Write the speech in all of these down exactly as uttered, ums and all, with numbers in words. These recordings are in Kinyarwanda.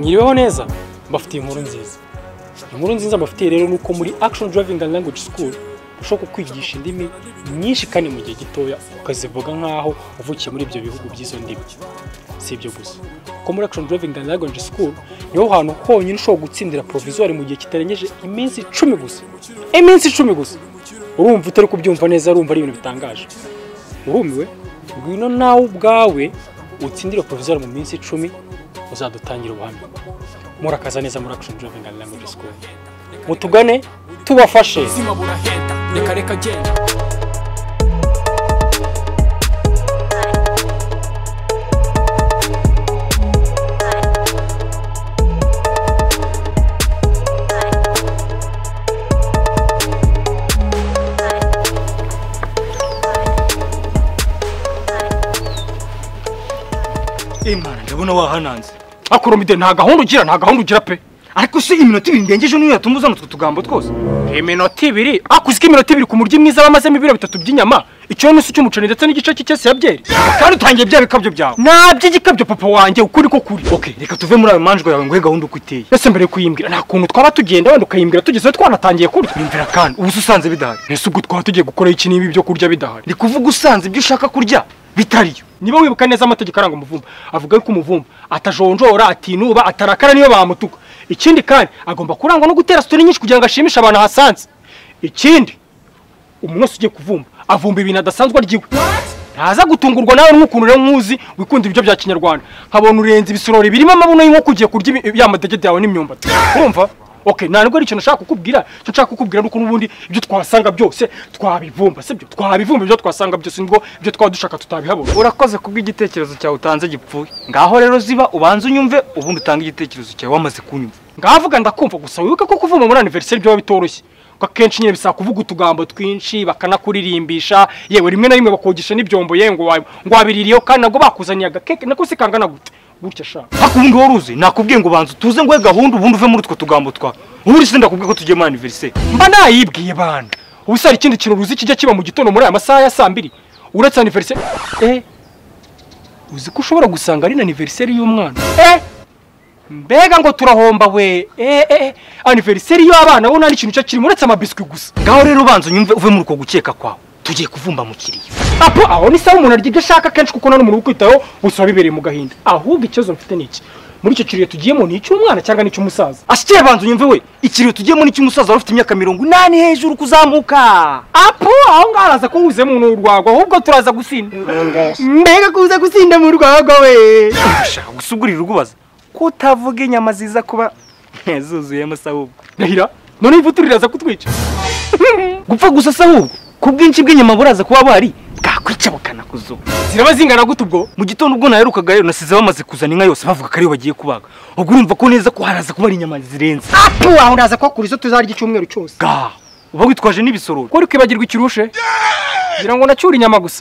Mwiriweho neza mbafitiye inkuru nziza. Inkuru nziza mbafitiye rero nuko muri Action Driving and Language School ushobora kwigisha indimi nyinshi kandi mu gihe gitoya ukazivuga nkaho uvukiye muri ibyo bihugu by'izo ndimi. Si ibyo gusa. Ko muri Action Driving and Language School niho hantu honyine ushobora gutsindira provisoire mu gihe kitarengeje iminsi icumi gusa. Iminsi icumi gusa. Urumva utari kubyumva neza, urumva ari ibintu bitangaje. Urumiwe ngwino nawe ubwawe utsindira provisoire mu minsi icumi uzadutangira ubuhamya. Murakaza neza muri Action Driving and Language School. Mutugane tubafashe. Reka reka genda. Imana ndabona wahananze. Akurumide nta gahunda ugira, nta gahunda ugira pe. Ariko se iminota ibiri ndengeje niyo yatumbuza mutwe tugambo twose. Iminota ibiri akuzika iminota ibiri ku muryi mwiza bamazemo ibiro bitatu by'inyama. Icyo nusu cy'umuceri ndetse n'igice cy'ikese ya byeri. Kandi utangiye bya bikabyo byawe. Nabyo igikabyo papa wanjye ukuri ko kuri. Okay, reka tuve muri ayo manjwe yawe ngo gahunda uko iteye. Ese mbere kuyimbira nta kuntu twaba tugenda wenda ukayimbira tugeze twanatangiye kurya. Imvira kandi ubu usanze bidahari. Ese ubwo twaba tugiye gukora iki niba ibyo kurya bidahari? Ndi kuvuga usanze ibyo ushaka kurya bitariyo. Niba wibuka neza amategeko aranga umuvumba avuga ko umuvumba atajonjora atinuba atarakara niyo bamutuka. Ikindi kandi agomba kurangwa no gutera story nyinshi kugira ngo ashimishe abantu hasanze. Ikindi umunsi ugiye kuvumba avumba ibintu adasanzwe aryiwe. Ntaza gutungurwa nawe n'ukuntu rero nkuzi wikunda ibyo bya kinyarwanda. Nkabona urenze ibisorori birimo amabuno y'inko kugiye kurya ya madegede yawe n'imyumbati. Urumva? Okay, nta nubwo ari ikintu nashaka kukubwira. Cyo nshaka kukubwira nuko nubundi ibyo twasanga byose twabivumba, sibyo? Twabivumba ibyo twasanga byose nibwo ibyo twadushaka tutabihabona. Urakoze kubw'igitekerezo cyawe utanze gipfuye. Ngaho rero ziba ubanze unyumve ubundi utanga igitekerezo cyawe wamaze kunyumva. Ngavuga ndakumva gusa wibuka ko kuvuma muri anniversaire byo bitoroshye. Ko kenshi nyine bisa kuvuga utugambo twinshi bakanakuririmbiisha, yewe rimwe na rimwe bakogisha n'ibyombo yengo wawe. Ngo abiririyo kandi nabwo bakuzaniye agakeke nako sikangana gute. Gutya sha. Hakundi waruzi nakubwiye ngo banze tuze ngo gahunda ubundi uve muri utwo tugambo twa. Ubu risi ndakubwiye ko tugiye mu anniversaire. Mba nayibwiye bana. Ubu sari ikindi kintu ruzi kijya kiba mu gitondo muri aya masaha ya saa mbiri. Uretse anniversaire. Eh. Uzi ko ushobora gusanga ari anniversaire y'umwana. Eh. Mbega ngo turahomba we. Eh eh anniversaire y'abana bo nari ikintu cyo kiri muretse amabiswi gusa. Ngaho rero ubanze unyumve uve muri uko gukeka kwawe. Tugiye kuvumba mu kiriyo. Apo aho ni sawa umuntu arya ashaka kenshi kuko none umuntu ukwitaho busaba bibereye mu gahinda. Ahubwo ikibazo mfite niki? Muri icyo kiriyo tugiyemo ni icy'umwana cyangwa ni icy'umusaza? Asikiye banze unyumve we. Ikiriyo tugiyemo ni icy'umusaza ufite imyaka mirongo inani hejuru kuzamuka. Apo aho ngaraza ko huze mu urwagwa ahubwo turaza gusinda. Mbega kuza gusinda mu urwagwa we. Ushaka gusugurira ugubaza. Kutavuga inyama ziza kuba zuzuyemo sahubwo. Ndahira none ivuturiraza kutwica. Gupfa gusa sahubwo. Kubwinshi bw'inyama buraza kuba bari bwakwica bukana kuzo. Ziraba zingana gute ubwo? Mu gitondo ubwo naherukaga rero nasize bamaze kuzana inka yose bavuga kari bagiye kubaga. Ubwo urumva ko neza ko haraza kuba ari inyama zirenze. Apo aho ndaza ko kurizo tuzarya icyumweru cyose. Ga. Uba witwaje n'ibisororo. Ko uri kwibagirwa ikirushe? Ngira ngo nacyura inyama gusa.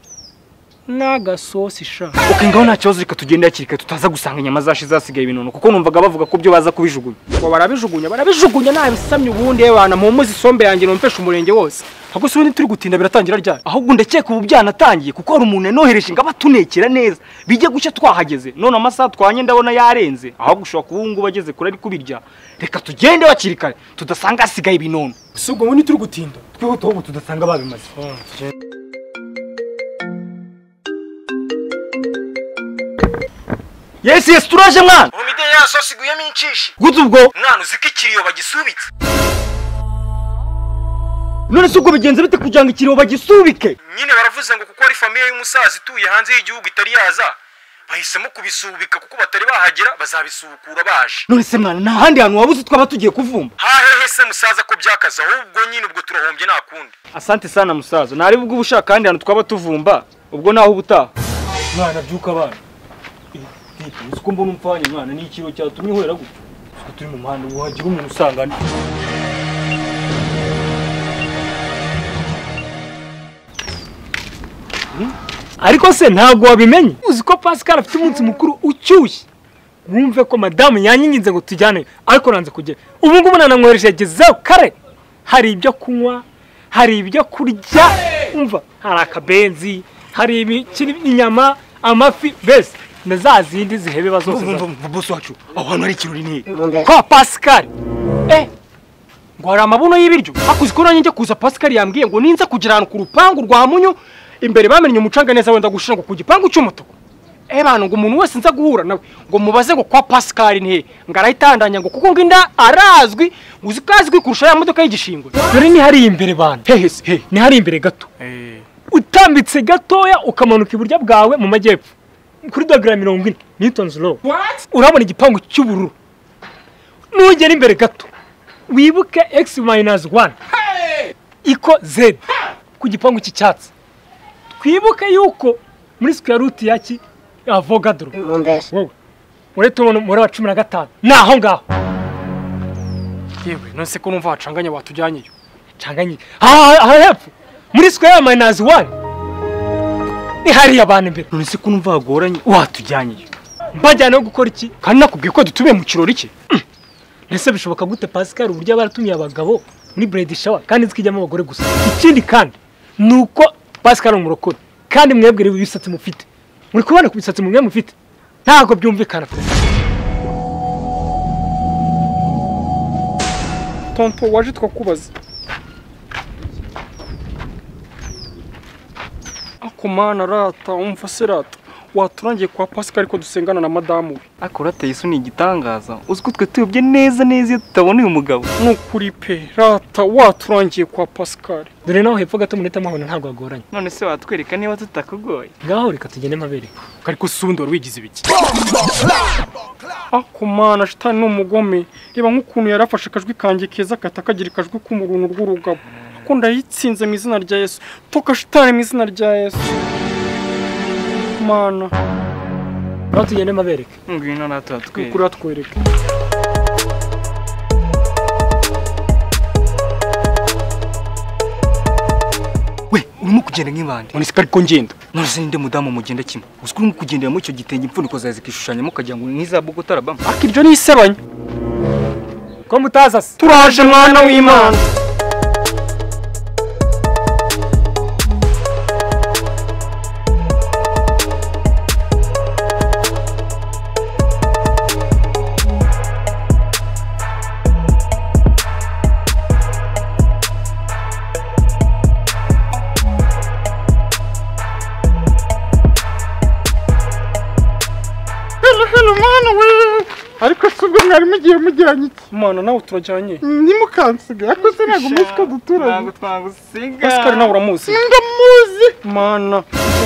Nagasosi sha. Okay, ngaho nta kibazo reka tugende yakirika tutaza gusanga inyama zashi zasigaye ibinono kuko numvaga bavuga ko byo baza kubijugunya. Ngo barabijugunya, barabijugunya nabi bisamye ubundi y'abana mu muzi sombe yanjye nomfesha umurenge wose. Ahubwo se ubundi turi gutinda biratangira ryari? Ahubwo ndakeka ubu byanatangiye kuko hari umuntu nohereje ngo abatunekera neza. Bijye gucya twahageze. None amasaha twanye ndabona yarenze. Ahubwo ushobora kubungu bageze kure ari kubirya. Reka tugende bakirikare tudasanga asigaye ibinono. Subwo ubundi turi gutinda. Tweho toho tudasanga babimaze. Yes yes turaje mwana. Umide yaso siguyemo incisha. Gutu ubwo Mwana uzikikiriyo bagisubitse. none se ubwo bigenze bite kugira ngo ikiriyo bagisubike? Nyine baravuze ngo kuko ari famiye y'umusaza ituye hanze y'igihugu itari yaza. Bahisemo kubisubika kuko batari bahagera bazabisubukura baje. None se mwana nta handi hantu wabuze twaba tugiye kuvumba. Hahehe se musaza ko byakaza ahubwo nyine ubwo turahombye nakundi. Asante sana musaza. Nari bwo ubushaka kandi hantu twaba tuvumba. Ubwo naho ubutaha. Mwana byuka bana. Uko mbona umfanye mwana ni ikiro cyatumye uhera gutyo. Uko turi mu muhanda uhagira umuntu usangana. Ariko se ntago wabimenye? Uzi ko Pascal afite umunsi mukuru ucyushye. Wumve ko madame yanyinginze ngo tujyane ariko nanze kugera. Ubu ngubu nanamwereje yagezeho kare. Hari ibyo kunywa, hari ibyo kurya. Umva, hari akabenzi, hari inyama, amafi, bese na za zindi zihebe bazose boss wacu aho hano hari ikirori ni kwa Pascal eh ngo hari amabuno y'ibiryo akuzi ko nanjye kuza Pascal yambwiye ngo ninza kugirana ku rupangu rwa Munyo imbere bamenye umucanga neza wenda gushira ngo ku gipangu cy'umutuku eh bana ngo umuntu wese nza guhura nawe ngo mubaze ngo kwa Pascal ni ngarahitandanya ngo kuko nginda arazwi uzikazwi kurusha ya modoka y'igishingwe dore ni hari imbere bana hehe he ni hari imbere gato eh utambitse gatoya ukamanuka iburyo bwawe mu majyepfo kuri dogera mirongo ine Newton's law urabona igipangu cy'ubururu nugera imbere gato wibuke x minus one iko z ku gipangu cy'icyatsi twibuke yuko muri square root yaki Avogadro wowe uretse umuntu muri wa cumi na gatanu naho ngaho yewe nose ko numva wacanganya watujyanyeyo canganye ah hepfo muri square minus one ni hari abantu imbere none ko numva agoranye watujyanyeyo mbajyana no gukora iki kandi nakubwiye ko dutubiye mu kirori cye nese bishoboka gute Pascal uburyo baratumye abagabo muri bread shower kandi zikijyamo abagore gusa ikindi kandi nuko Pascal umurokore kandi mwebwe ribi bisatsi mufite muri kubana ku bisatsi mwe mufite ntago byumvikana tonto waje twakubaza akomana rata umva serata waturangiye kwa Pascal ko dusengana na madamu akorate Yesu ni igitangaza uziko twe tuyobye neza neza tutabona uyu mugabo nukuri pe rata waturangiye kwa Pascal dore naho hepfo gato muneta mahona ntago agoranye none se watwereka niba tutakugoye ngaho reka tugende mabere ariko sundi wari wigize ibiki akomana shitani n'umugome reba nk'ukuntu yarafashe akajwi kanjye keza katakagira ikajwi k'umuruntu rw'urugabo ko ndayitsinze mu izina rya Yesu toka shitani mu izina rya Yesu mana naho tugende mabereke ngwino natwe atwereke kuri atwereke we urimo kugenda nk'ibandi none se ariko ngenda none se ninde mudamu mugenda kimwe uziko urimo kugendera muri icyo gitenge imfuniko zawe zikishushanyamo kagira ngo niza Bogota Alabama akiryo ni isebanya ko mutaza se turaje mwana w'Imana ariko subwo mwari mugiye mujyanye iki mana nawe turajyanye ni mukansiga ariko se nago musika duturanye ntago twagusiga Pascal nawe uramuzi ndamuzi mana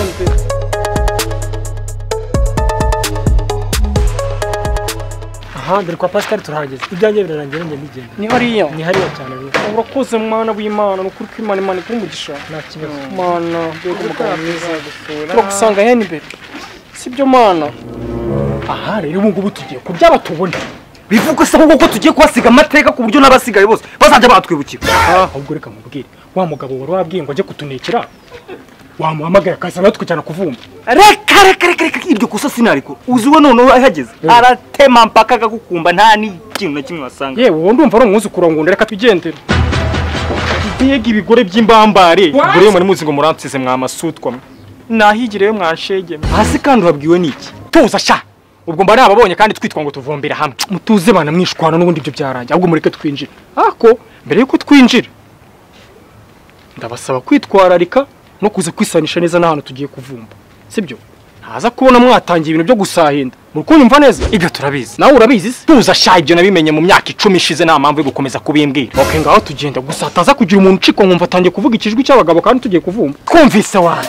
aha dore kwa Pascal turahageze ibyanjye birarangira ngende ngende ni hariya ni hariya cyane rero urakoze mwana w'Imana n'ukuri ko Imana Imana ikumugisha nta kibazo mana bego mugabo mwiza turagusanga hene imbere sibyo mana aha rero ubu ngubu tugiye kubyaba tubona bivuga se ko tugiye kwasiga amateka ku buryo n'abasigaye bose bazajya batwibukira ahubwo reka mubwire wa mugabo wari wabwiye ngo ajye kutunekera wamuhamagara akaza natwe cyane kuvumba reka reka reka reka ibyo gusa sinariko uziwe noneho ahageze aratema mpaka gakukumba nta n'ikintu na kimwe wasanga yewe wowe ndumva ari umwuzi kurangunda reka twigendere mbega ibigore by'imbambare buriye muri muzi ngo muransize mwamasutwa nahigireyo mwanshege hasi kandi wabwiwe niki tuza sha ubwo mba nababonye kandi twitwa ngo tuvombera hamwe mutuze bana mwishwana n'ubundi byo byarangiye ahubwo mureke twinjire ako mbere yuko twinjira ndabasaba kwitwararika no kuza kwisanisha neza n'ahantu tugiye kuvumba sibyo ntaza kubona mwatangiye ibintu byo gusahinda murukunyumva neza ibyo turabizi nawe urabizi se tuza sha ibyo nabimenye mu myaka icumi ishize nta mpamvu yo gukomeza kubimbwira okay ngaho tugenda gusa ataza kugira umuntu uciko nkumva atangiye kuvuga ikijwi cy'abagabo kandi tugiye kuvumba twumvise wana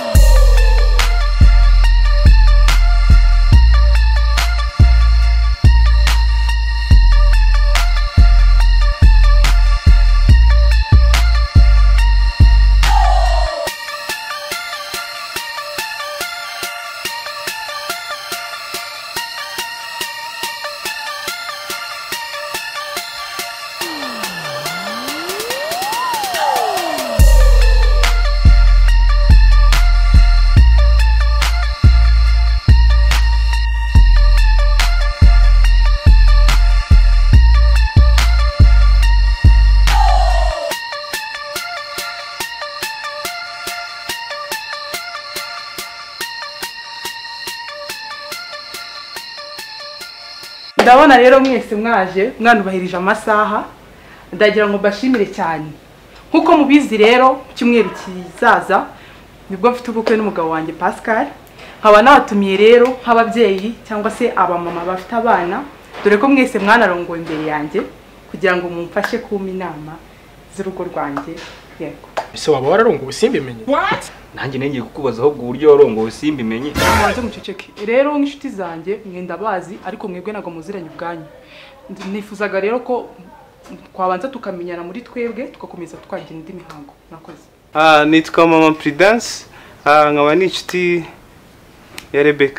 ndabona rero mwese mwaje mwanubahirije amasaha ndagira ngo bashimire cyane nkuko mubizi rero cyumweru kizaza nibwo mfite ubukwe n'umugabo wanjye Pascal nkaba natumiye rero nk'ababyeyi cyangwa se abamama bafite abana dore ko mwese mwanarongoye imbere yanjye kugira ngo mumfashe kuma inama z'urugo rwanjye yego ese waba wararongowe simbimenye nanjye nengeye kukubaza ahubwo uburyo warongowe simbimenye mwanze muceceke rero nk'inshuti zanjye mwenda bazi ariko mwebwe nago muziranye ubwanyu nifuzaga rero ko twabanza tukamenyana muri twebwe tugakomeza twagira indi mihango nakoze ah nitwa mama Prudence ah nkaba ni inshuti ya Rebecca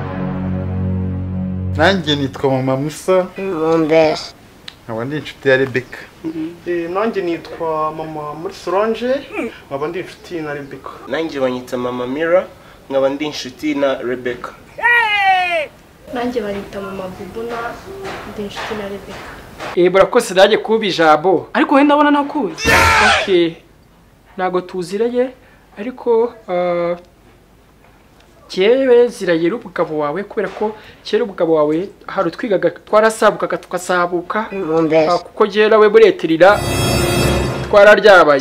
nanjye nitwa mama Musa Mombes nkaba ndi inshuti ya Rebecca eh nanjye nitwa mama muri Solange nkaba ndi inshuti na Rebecca nanjye banyita mama Mira nkaba ndi inshuti na Rebecca nanjye banyita mama Bubuna ndi inshuti na Rebecca eh burakoze ndaje kuba ijambo ariko wenda ndabona nakuzi okay nago tuzireye ariko uh, Cyewe zirayera ubugabo wawe kubera ko cyera ubugabo wawe hari twigaga twarasabukaga tukasabuka kuko gera we buretirira twararyabaye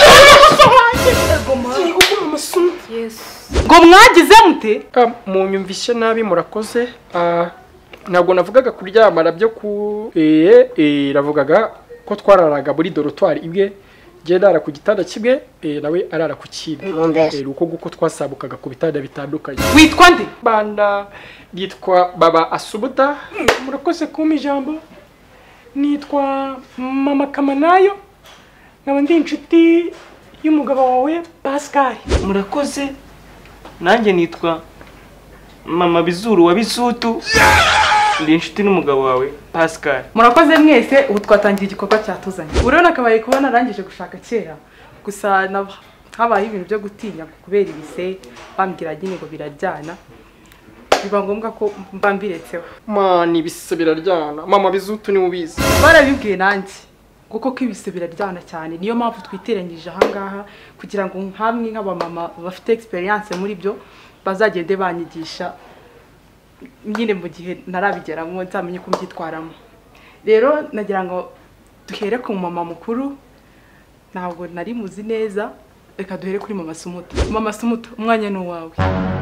ngo mwagize mute mu nyumvishe nabi murakoze ntabwo navugaga kuryamara byo ku eh eh ravugaga ko twararaga muri dorotwari ibwe Jendara ku gitanda kimwe eh nawe arara ku kindi eh uko guko twasabukaga ku bitanda bitandukanye witwa nde banda yitwa baba Asubuta murakoze kuma ijambo nitwa mama Kamanayo nkaba ndi inshuti y'umugabo wawe Pascal murakoze nanjye nitwa mama Bizuru wa Bisutu ndi inshuti n'umugabo wawe Pascal murakoze mwese ubu twatangiye igikorwa cyatuzanye urabona akabaye kubona arangije gushaka kera gusa habaye ibintu byo gutinya kubera ibise bambwira nyine ngo birajyana biba ngombwa ko mbambiretseho mani ibise biraryana mama Bizutu ni ubizi barabibwiye nanjye kuko ko ibise biraryana cyane niyo mpamvu twiteranyije aha ngaha kugira ngo nkamwe nk'abamama bafite experience muri byo bazagende banyigisha nyine mu gihe narabigeramo nzamenye ko mbyitwaramo rero nagira ngo duhere ku mama mukuru ntabwo nari muzi neza reka duhere kuri mama Sumuta mama Sumuta umwanya ni uwawe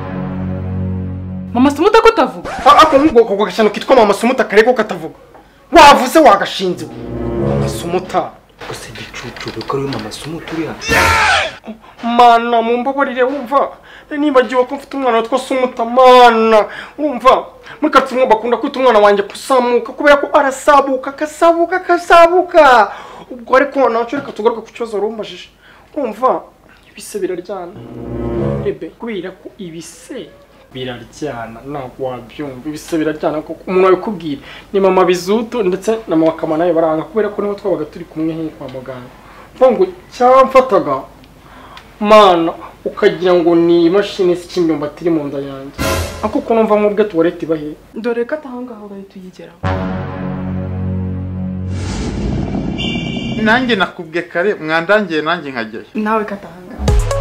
mama Sumuta ko tavuga ako ngoko gashano kitwa mama Sumuta kareko katavuga wavuze wagashinze mama Sumuta ose gicucu ko ari mama Sumuta uri hano mana mumbabarire wumva nibagiwe ko mfite umwana watwa Sumuta mana wumva muri katumwe bakunda kwita umwana wanjye kusamuka kubera ko arasabuka kasabuka kasabuka ubwo ariko naco reka tugaruka ku cyozo rumbajije wumva ibise biraryana ebe kubera ko ibise biraryana ntabwo wabyumva ibise biraryana kuko umuntu wabikubwira ni mama Bizutu ndetse na mama Kamanayo baranga kubera ko niho twabaga turi kumwe nko kwa muganga ngo cyamfataga mana ukagira ngo ni imashini y'imyumba tiri mu nda yanjye ako ko numva nk'ubwe tuwarete bahe dore ko atahanga aho bari tuyigeraho nanjye nakubwe kare mwandangiye nanjye nkajyayo nawe katahanga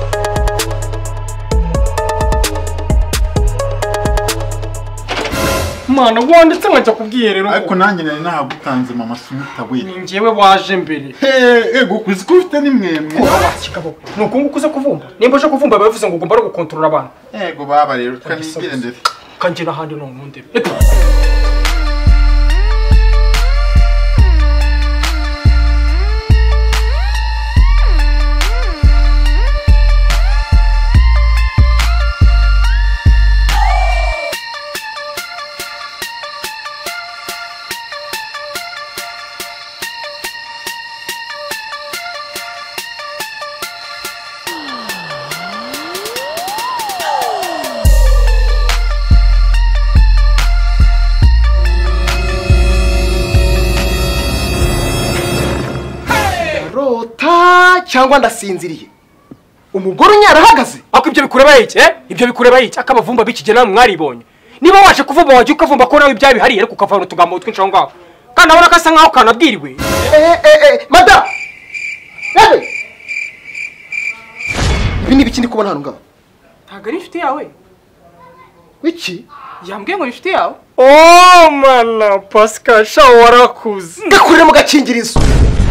mana wanditse nkajya kubwiherero ariko nanjye nari nahagutanze mama Sumuta we ni njyewe waje mbere eh ego kuzi ko ufite nimwemwe kikabo nuko ngukuze kuvumba nimba uje kuvumba bavuze ngo ugomba no gukontrola abantu ego baba rero twanigendere kangira handi no nkunde cyangwa ndasinziriye umugore unyarahagaze ako ibyo bikureba iki eh ibyo bikureba iki akabavumba bikigena mwaribonye niba waje kuvumba waje ukavumba ko nawe ibyabi hari ariko ukavana tugambo twinshi aho ngaho kandi abona kasa nkaho kanabwiriwe eh eh eh madam eh ibi ni biki ndi kubona hano ngaho ntago ari inshuti yawe Wiki? Yambwiye ngo inshuti yawe. Oh mana Pascal sha warakuze. Ngakurira mu gakingirizo.